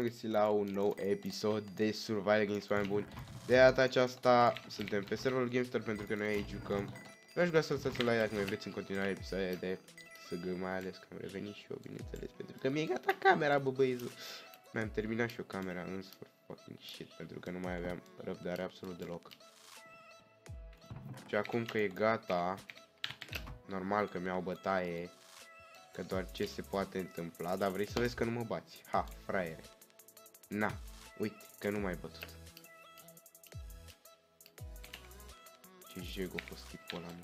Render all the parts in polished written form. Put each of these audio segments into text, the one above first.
găsit la un nou episod de Survival Games, oameni buni. De data aceasta suntem pe serverul Gamestar pentru că noi aici jucăm. V-aș vrea să lăsați un like dacă mai vreți în continuare episoade de SG, mai ales că am revenit și eu, bineînțeles, pentru că mi-e gata camera, bă băiezu. Mi-am terminat și eu camera în fucking shit, pentru că nu mai aveam răbdare absolut deloc. Și acum că e gata, normal că mi-au bătaie, că doar ce se poate întâmpla, dar vrei să vezi că nu mă bați. Ha, fraiere. Na, uite, că nu m-ai bătut. Ce jeg a fost tipul ăla, mă.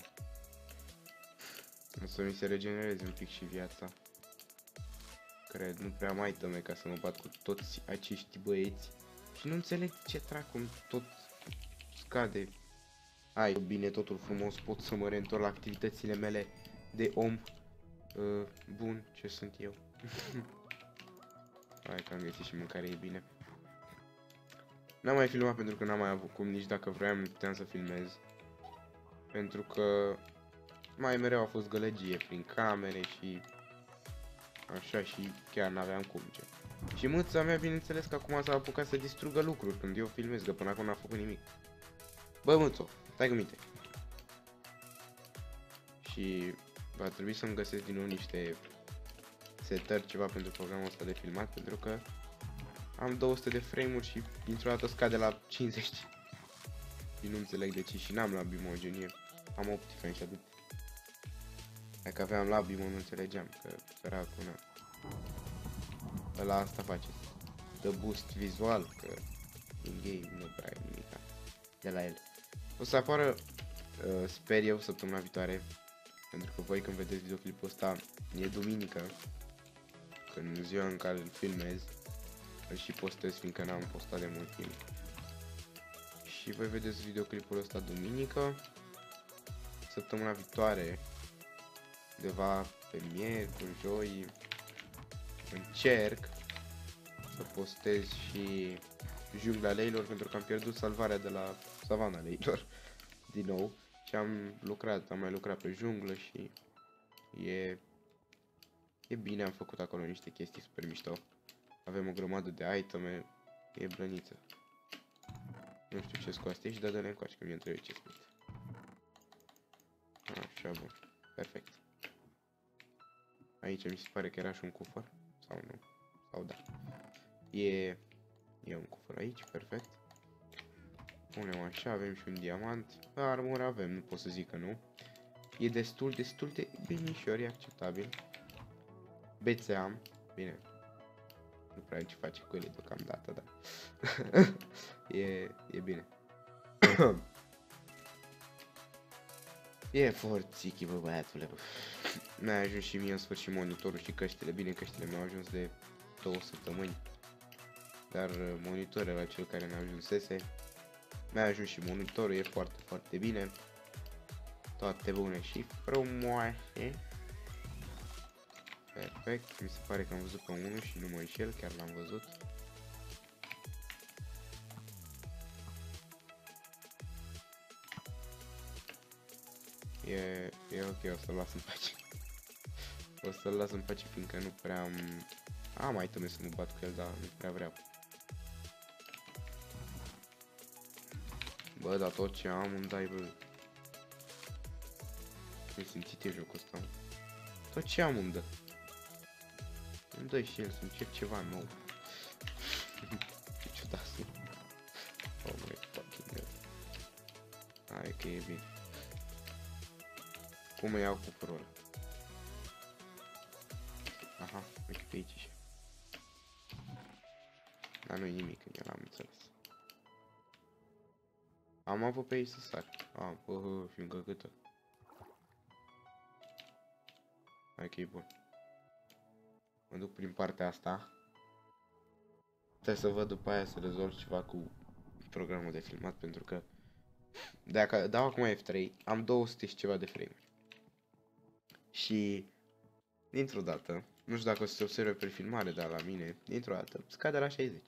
O să mi se regenereze un pic și viața. Cred, nu prea mai tăme ca să mă bat cu toți acești băieți. Și nu înțeleg ce dracu, tot scade. Hai, bine, totul frumos, pot să mă reîntorc la activitățile mele de om. Bun, ce sunt eu? Hai că am găsit și mâncare, e bine. N-am mai filmat pentru că n-am mai avut cum, nici dacă vroiam nu puteam să filmez. Pentru că mai mereu a fost gălăgie prin camere și așa, și chiar n-aveam cum ce. Și mâța mea, bineînțeles că acum s-a apucat să distrugă lucruri când eu filmez, că până acum n-a făcut nimic. Bă, mâțo, stai cu minte. Și va trebui să-mi găsesc din nou niște setări, ceva pentru programul ăsta de filmat, pentru că am 200 de frame-uri și dintr-o dată scade la 50. Și nu înțeleg de ce, și n-am la bimogenie. Am Optifine și atât. Dacă aveam la bimo nu înțelegeam, că săracul, na. Ăla asta face. Dă boost vizual, că în game nu prea e nimica de la el. O să apară, sper eu, săptămâna viitoare. Pentru că voi când vedeți videoclipul ăsta e duminică, când ziua în care îl filmez, îl și postez, fiindcă n-am postat de mult timp. Și voi vedeți videoclipul ăsta duminică. Săptămâna viitoare, undeva pe miercuri, joi, încerc să postez și jungla leilor, pentru că am pierdut salvarea de la savana leilor din nou. Și am mai lucrat pe junglă și e bine, am făcut acolo niște chestii super mișto. Avem o grămadă de iteme, e blăniță. Nu știu ce scoate aici, dar dă-le încoace că mi-e trebuie ce spune. Așa, bun, perfect. Aici mi se pare că era și un cufăr, sau nu, sau da. E un cufăr aici, perfect. Punem așa, avem și un diamant. Armor avem, nu pot să zic că nu. E destul de binișor, e acceptabil. Bețe am, bine. Nu prea ce face cu ele deocamdată, dar e bine. E forțichi, bă, băiatule, bă. Mi-a ajuns și mie în sfârșit monitorul și căștile. Bine, căștile mi-au ajuns de 2 săptămâni. Dar monitorul la cel care mi-a ajunsese. Mi-a ajuns și monitorul, e foarte, foarte bine. Toate bune și frumoase. Perfect, mi se pare că am văzut pe unul și nu mă înșel, chiar l-am văzut. E ok, o să-l las în pace. O să-l las în pace, fiindcă nu prea am mai tăme să mă bat cu el, dar nu prea vreau. Bă, dar tot ce am îmi dai, bă. Mi-ai simțit eu jocul ăsta. Tot ce am îmi dă. Îmi dă și el să încerc ceva nou. Ce ciudat sunt. Oh my fucking god. Hai că e bine. Cum îi iau cu fărul? Aha, uite pe aici. Dar nu-i nimic în el, am înțeles. Am avut pe aici să sar. Bă, fiindcă câtă. Hai că e bun. Mă duc prin partea asta. Trebuie să văd după aia să rezolv ceva cu programul de filmat, pentru că dacă dau acum F3, am 200 și ceva de frame. Și dintr-o dată, nu știu dacă o să se observe pe filmare, dar la mine, dintr-o dată, scade la 60.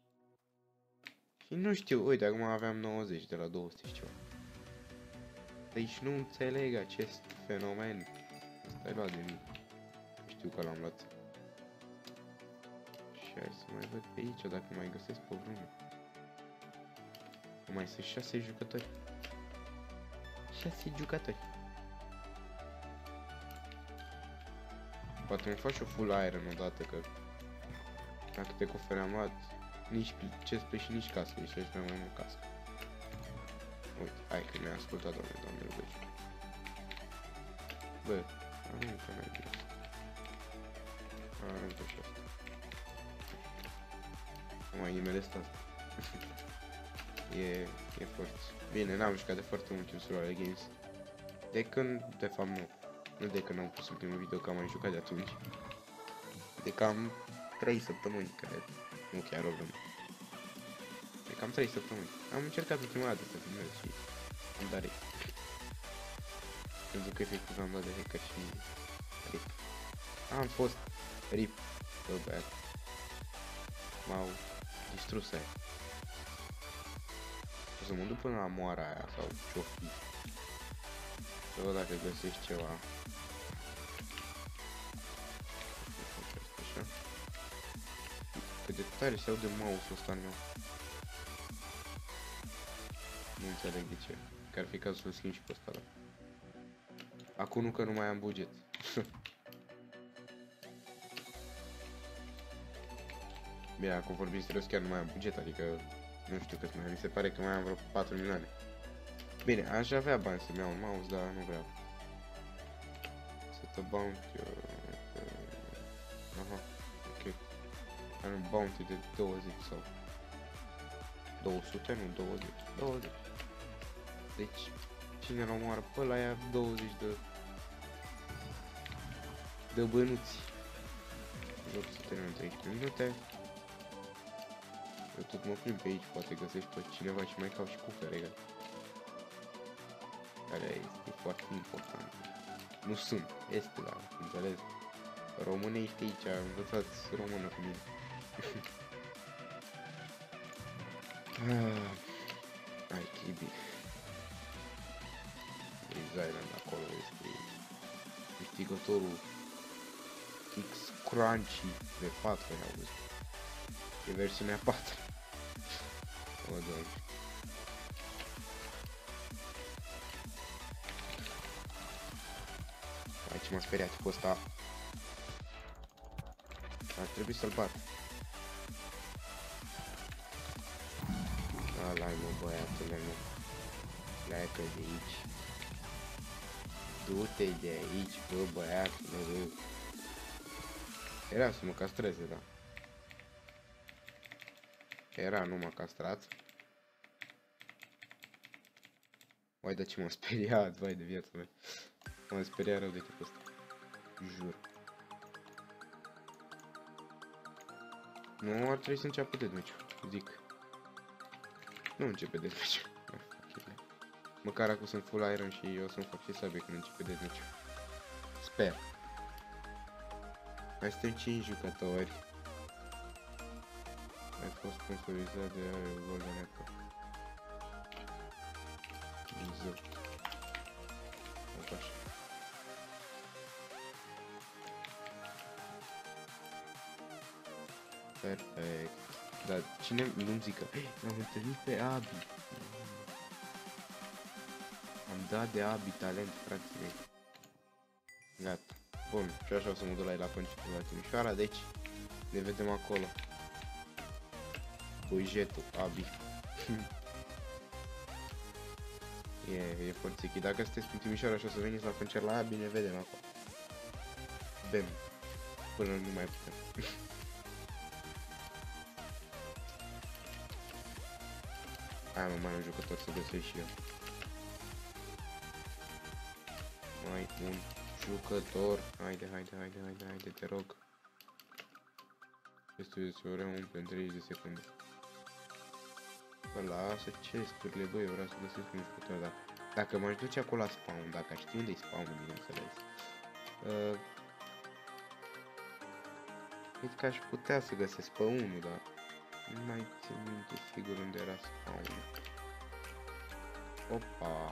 Și nu știu, uite, acum aveam 90 de la 200 și ceva. Deci nu înțeleg acest fenomen. Asta e luat de mine. Știu că l-am luat. Și hai să mai văd pe aici dacă mai găsesc pe vreunul. Mai sunt 6 jucători. 6 jucători. Poate îmi faci o full iron odată, că la câte cofere am luat, nici chestplate și nici cască, deci trebuie mai mult cască. Uite, hai că mi-a ascultat, doamne rugăciu. Bă, aruncă mai bine. Aruncă și asta. Mai nimelesc asta. E foarte... Bine, n-am jucat de foarte mult în Survival Games. De când, de fapt nu de când am pus ultimul video, că am mai jucat de atunci. De cam 3 săptămâni, cred. Nu chiar o vreme. De cam 3 săptămâni. Am încercat ultima dată să filmez și am dat rip. Pentru că efectiv am dat de hacker și rip. Am fost rip, bă băiat. M-au distrus aia. O să mă duc până la moara aia sau ce-o fi. Să văd dacă găsești ceva. Așa. Cât de tare se aude mouse-ul ăsta al meu. Nu înțeleg de ce. Că ar fi cazul să-l schimb și pe ăsta, da. Acum nu, că nu mai am buget. Bine, acum vorbim serios, chiar nu mai am buget, adică nu știu cât mai am, mi se pare că mai am vreo 4 milioane. Bine, aș avea bani să-mi iau un mouse, dar nu vreau. Set a bounty, aha, ok. Am un bounty de 20 sau 200, nu 20, 20. Deci, cine îl omoară pe ăla ia 20 de bănuți. Nu să termin 30 minute. Eu tot mă plimb pe aici, poate găsești pe cineva și mai caut și cufere, care este foarte important. Nu sunt, este, da, înțeles. Românești aici, învățați română cu mine. Hai, Kibi. Island acolo este câștigătorul Kix Crunchy de 4, auzi. E versiunea 4. O, Doamne. Aici m-a speriat cu ăsta. Ar trebui să-l bat. Ala-i mă, băiatule, mă. Pleacă de aici. Du-te de aici, bă, băiatule, bă. Era să mă castreze, da. Era, nu m-a castrat. Vai, de ce m-a speriat, vai de viața mea. M-a speriat rău de tipul ăsta. Jur. Nu ar trebui să înceapă deathmatch-ul, zic. Nu începe deathmatch-ul. Măcar acum sunt full iron și eu o să-mi fac și sabie când începe deathmatch-ul. Sper. Mai suntem 5 jucători. Ai fost sponsorizat de Golden Apple. Dumnezeu. Așa. Perfect. Dar cine nu-mi zică? L-am întâlnit pe Abi. Am dat de Abi talent, frații mei. Gata. Bun, și așa o să mă duc la el la Timișoara, deci ne vedem acolo. Bujetul, Abi. E foarte chic. Dacă sunteți în Timișoara și o să veniți la concert la Abi, ne vedem acolo. Bem. Până nu mai putem. Hai mă, mai un jucător să găsesc și eu. Mai un jucător. Haide, te rog. Chestul de ore umple în 30 de secunde. Bă, lasă chesturile, băi, eu vreau să găsesc un jucător, dar dacă m-aș duce acolo la spawn, dacă știu unde-i spawn-ul, bineînțeles. Cred că aș putea să găsesc pe unul, dar nu mai țin minte sigur unde era spawn-ul. Opa!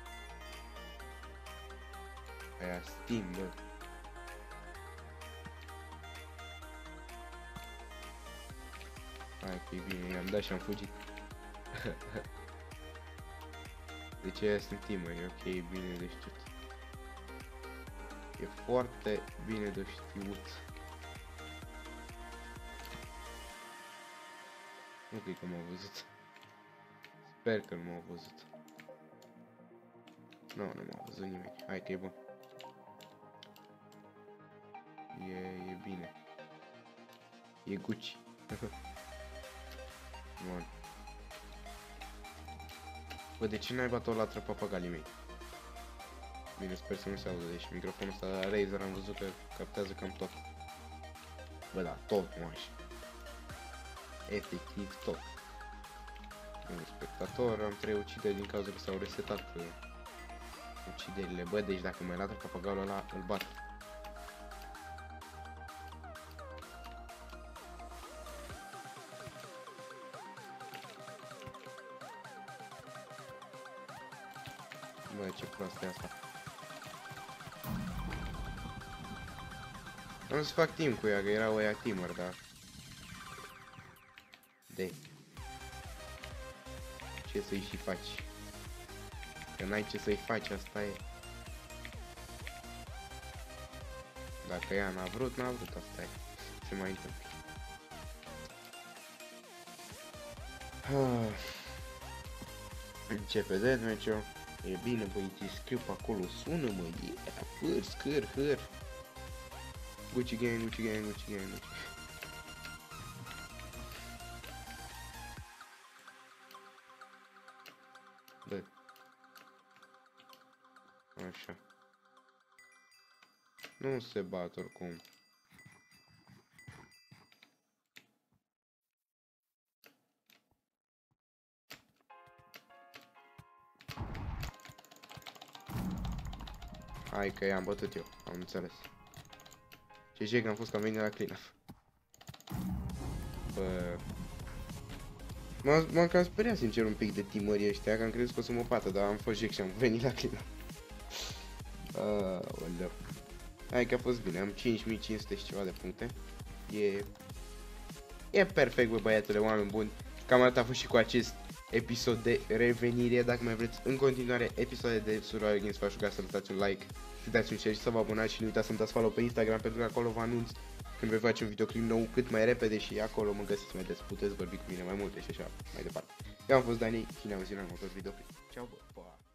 Aia Steam, bă. Hai că e bine, i-am dat și am fugit. Deci aia sunt teameri, ok, e bine de știut. E foarte bine de știut. Nu cred că m-au văzut. Sper că nu m-au văzut. Nu, nu m-a văzut nimeni. Hai că e bun. E bine. E Gucci. Bun. Bă, de ce n-ai bat-o la papagalii mei? Bine, sper să nu se audă, deci microfonul ăsta la Razer am văzut că captează cam tot. Bă, da, tot, moaș. Efectiv tot. Un spectator, am 3 ucideri din cauza că s-au resetat uciderile. Bă, deci dacă mai latră papagalul ăla, îl bat. Bă, ce proastă e asta. Am să fac team cu ea, că erau ăia teamer, dar... De. Ce să-i și faci? Că n-ai ce să-i faci, asta e. Dacă ea n-a vrut, n-a vrut, asta e. Ce mai întâmplă? Începe deathmatch-ul. E bine, băi, te scriu pe acolo, sună-mă, hâr, scâr, hâr. Gucci gang, Gucci gang, Gucci gang, Gucci. Bă. Așa. Nu se bat oricum. Hai că i-am bătut eu, am înțeles. Ce că am fost că am venit la clean-up. Bă... M-am cam speriat sincer un pic de teamării ăștia, că am crezut că o să mă bată, dar am fost jec și am venit la clean-up. Aoleu. Hai că a fost bine, am 5500 și ceva de puncte. E perfect, bă, băiatule, oameni buni. Cam atât a fost și cu acest episod de revenire. Dacă mai vreți în continuare episoade de Survival Games, v-aș ruga să lăsați un like, să dați un share și să vă abonați și nu uitați să-mi dați follow pe Instagram, pentru că acolo vă anunț când voi face un videoclip nou cât mai repede și acolo mă găsiți, puteți vorbi cu mine mai multe și așa mai departe. Eu am fost Dani și ne auzim la următor videoclip. Ciao, bă, pa!